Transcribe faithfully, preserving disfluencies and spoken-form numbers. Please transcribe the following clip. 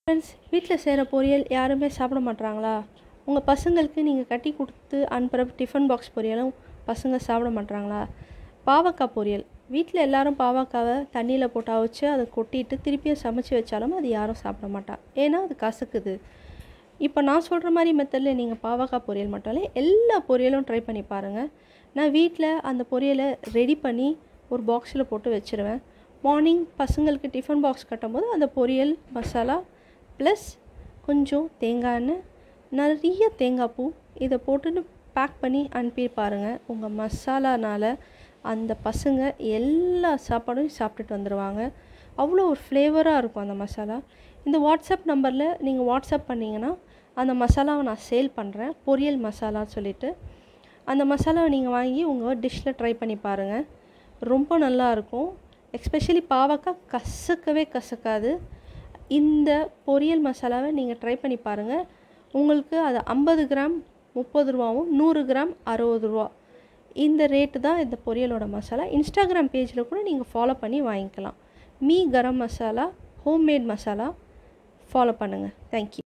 Friends, வீட்டில் செய்கிற பொரியல் யாருமே சாப்பிட மாட்றாங்களா? உங்கள் பசங்களுக்கு நீங்கள் கட்டி கொடுத்து அனுப்புகிற டிஃபன் பாக்ஸ் பொரியலும் பசங்க சாப்பிட மாட்றாங்களா? பாவக்காய் பொரியல் வீட்டில் எல்லோரும் பாவக்காவை தண்ணியில் போட்டு அவிச்சு அதை கொட்டிட்டு திருப்பியும் சமைச்சு வச்சாலும் அது யாரும் சாப்பிட மாட்டா. ஏன்னா அது கசக்குது. இப்போ நான் சொல்கிற மாதிரி மெத்தடில் நீங்கள் பாவக்காய் பொரியல் மட்டும் இல்லை, எல்லா பொரியலும் ட்ரை பண்ணி பாருங்கள். நான் வீட்டில் அந்த பொரியலை ரெடி பண்ணி ஒரு பாக்ஸில் போட்டு வச்சுருவேன். மார்னிங் பசங்களுக்கு டிஃபன் பாக்ஸ் கட்டும்போது அந்த பொரியல் மசாலா ப்ளஸ் கொஞ்சம் தேங்காய் எண்ணெய், நிறைய தேங்காய் பூ இதை போட்டுன்னு பேக் பண்ணி அனுப்பி பாருங்கள். உங்கள் மசாலானால் அந்த பசங்க எல்லா சாப்பாடும் சாப்பிட்டுட்டு வந்துடுவாங்க. அவ்வளோ ஒரு ஃப்ளேவராக இருக்கும் அந்த மசாலா. இந்த வாட்ஸ்அப் நம்பரில் நீங்கள் வாட்ஸ்அப் பண்ணிங்கன்னா அந்த மசாலாவை நான் சேல் பண்ணுறேன், பொரியல் மசாலான்னு சொல்லிவிட்டு. அந்த மசாலாவை நீங்கள் வாங்கி உங்கள் டிஷ்ஷில் ட்ரை பண்ணி பாருங்கள், ரொம்ப நல்லாயிருக்கும். எஸ்பெஷலி பாவக்காய் கசக்கவே கசக்காது. இந்த பொரியல் மசாலாவை நீங்கள் ட்ரை பண்ணி பாருங்கள். உங்களுக்கு அது ஐம்பது கிராம் முப்பது ரூபாவும் நூறு கிராம் அறுபது ரூபா இந்த ரேட்டு தான் இந்த பொரியலோட மசாலா. இன்ஸ்டாகிராம் பேஜில் கூட நீங்கள் ஃபாலோ பண்ணி வாங்கிக்கலாம். மீ கரம் மசாலா, ஹோம்மேட் மசாலா ஃபாலோ பண்ணுங்கள். தேங்க்யூ.